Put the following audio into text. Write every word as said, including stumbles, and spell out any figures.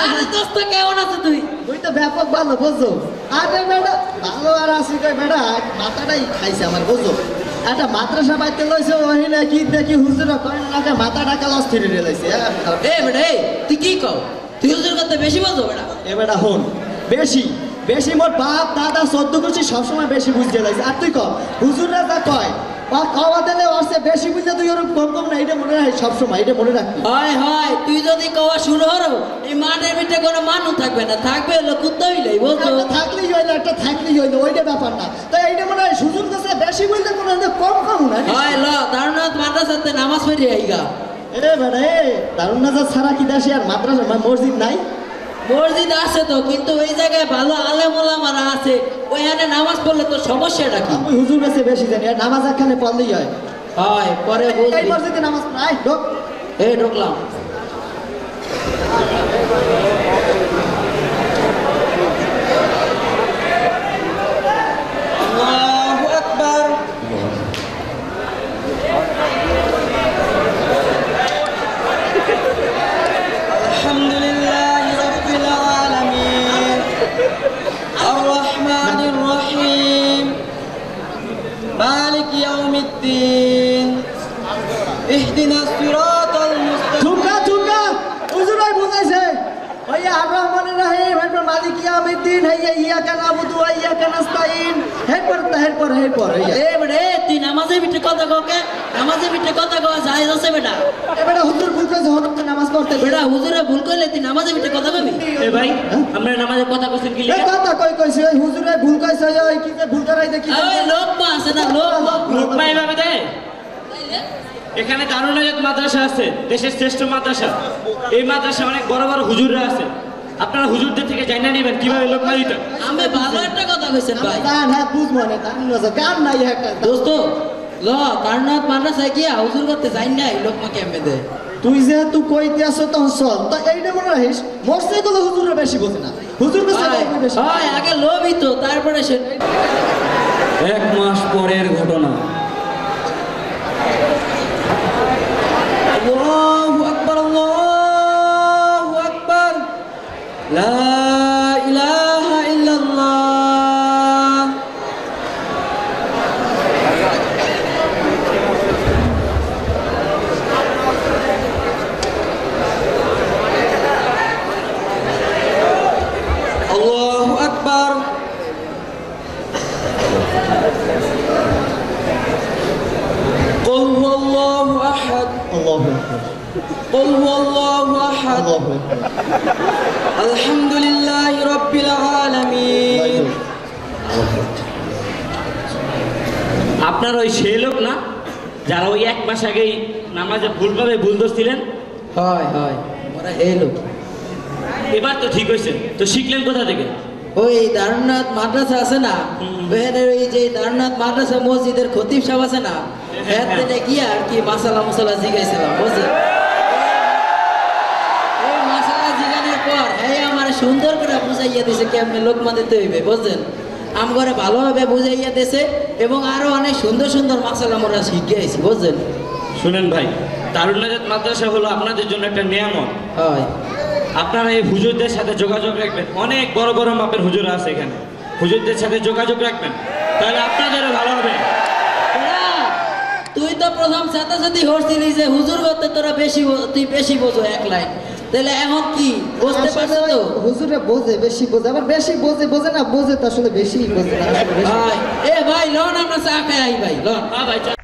আরে দোস্ত কেমন আছো তুই? তুই তো ব্যাপক ভালো বুঝছো। আরে বেটা ভালো আর আসি কই বেটা মাথাটাই খাইছে আমার বুঝছো। একটা মাদ্রাসা বাইতে লইছে ওহিনে কি দেখি হুজুরা কয় না যে মাথা টাকা লস ফিরে লইছে। এ বেটা এই তুই কি কও? তুই হুজুর কথা বেশি বলছো বেটা। এ বেটা হন বেশি বেশি মোর বাপ দাদা সদ্য করছি সবসময় বেশি বুঝতে লাইছে। আর তুই ক হুজুররা যা কয় বা খাওয়া দিলে আসছে বেশি বুঝতে তুই ওরকম কম কম না এটা মনে রাখ সবসময় এটা মনে রাখবি। হয় হয় তুই যদি কওয়া শুরু হরো এই মাঠের ভিতরে কোনো মানুষ থাকবে না, থাকবে হলো কুত্তা হইলেই বুঝছো। একটা থাকলেই হইলো একটা থাকলেই হইলো ওইটা ব্যাপার না। তাই এইটা মনে হয় হুজুর কাছে বেশি বুঝতে কোনো কম কম না। হয় ল দারুনাথ মাদ্রাসাতে নামাজ পড়ি আইগা। এ বেটা এ দারুন নাজার ছাড়া কি দেশে আর মাদ্রাসা মসজিদ নাই? মসজিদ আছে তো, কিন্তু ওই জায়গায় ভালো আলেম ওলামারা আছে, ওইখানে নামাজ পড়লে তো সমস্যাটা কি? আমি হুজুর কাছে বেশি জানি আর নামাজ একখানে পড়লেই হয়। হয় পরে এই বুঝবি। মসজিদে নামাজ নাই ঢোক। এই ঢুকলাম। আল্লাহু আকবার। আলহামদুলিল্লাহি রাব্বিল আলামিন আর রহমানির রহিম মালিক ইয়াউমিদ্দিন ইহদিনাস সিরাতাল মুস্তাকিম। ঠুকা ঠুকা হুজুরাই বুঝাইছে ওই আর রহমানির রহিম এরপর মালিক ইয়াউমিদ্দিন হাইয়া ইয়াকা নাবুদু ওয়া ইয়াকা নাস্তাইন এরপর এরপর এরপর এ বেটা এ তুই নামাজের ভিতরে কথা ককে নামাজের ভিতরে কথা কওয়া যায় আছে বেটা। এ বেটা হুজুর ভুল কইছে হঠাৎ নামাজ পড়তে বেটা হুজুরে ভুল করলে তুই নামাজের ভিতরে কথা কবি? এ ভাই আমরা নামাজের কথা কইছেন কি এই লিখা? কথা কই কইছে ওই হুজুরে ভুল কইছে ওই কি যে ভুল করাই দেখি ওই লোক মা আছে না লোক মা। লোকমা এইভাবে দেয়? এখানে দারুন নাজাত মাদ্রাসা আছে, দেশের শ্রেষ্ঠ মাদ্রাসা। এই মাদ্রাসা অনেক বড় বড় হুজুররা আছে। আপনারা হুজুরদের থেকে জানা নেবেন কিভাবে লোকমা দিতে। আমি ভালো একটা কথা কইছেন ভাই। গান হ্যাঁ বুঝবো না দারুন নাজার গান নাই একটা। দোস্ত ল কারনাথ মাদ্রাসায় গিয়া হুজুর করতে যাই নাই লোকমা কেমনে দে। তুই যেহেতু কইতে আসো তখন চল তা এইটা মনে রাখিস মরছে গুলো হুজুরে বেশি বোঝে না হুজুর কাছে হয়, বেশি হয় আগে লোভই তো তারপরে সে। এক মাস পরের ঘটনা। আল্লাহু আকবার আল্লাহু আকবার লা ইলাহা ইল্লাল্লাহ। আল্লাহু আকবার। قل هو الله أحد আল্লাহু আকবার قل هو الله أحد আল্লাহু আকবার الحمد لله رب العالمين। আপনার ওই সেই লোক না যারা ওই এক মাস আগেই নামাজে ভুলভাবে ভুল ধরছিলেন? হয় হয় ওরা এই লোক। এবার তো ঠিক হয়েছে, তো শিখলেন কোথা থেকে? ওই দারুনাথ মাদ্রাসা আছে না, ওখানের ওই যে দারুনাথ মাদ্রাসা মসজিদের খতিব সাহেব আছে না, হ্যাঁ থেকে গিয়ে আর কি মাসালা মশলা জিগাইছিলাম বুঝছেন। এই মাসালা জিগানোর পর হ্যাঁ আমার সুন্দর করে বুঝাইয়া দিছে কেমনে লোকমা দিতে হইবে বুঝছেন। আম করে ভালোভাবে বুঝাইয়া দিছে এবং আরো অনেক সুন্দর সুন্দর মাসালা আমরা শিখে আইছি বুঝছেন। শুনেন ভাই, দারুন নাজাত মাদ্রাসা হলো আপনাদের জন্য একটা নিয়ামত। হয় আপনারা এই হুজুরদের সাথে যোগাযোগ রাখবেন, অনেক বড় বড় মাপের হুজুর আছে এখানে, হুজুরদের সাথে যোগাযোগ রাখবেন, তাহলে আপনাদেরও ভালো হবে। তোরা, তুই তো প্রথম সাথে সাথে হচ্ছিলি যে হুজুর করতে তোরা বেশি বো- তুই বেশি বোঝো এক লাইন, তাহলে এখন কি বুঝতে পারছো তো? হুজুরে বোঝে বেশি বোঝে আবার বেশি বোঝে বোঝে না বোঝে তো আসলে বেশি বোঝে না আসলে বেশি ভাই এ ভাই লন আমরা চা খাই আই ভাই লন। হ্যাঁ ভাই।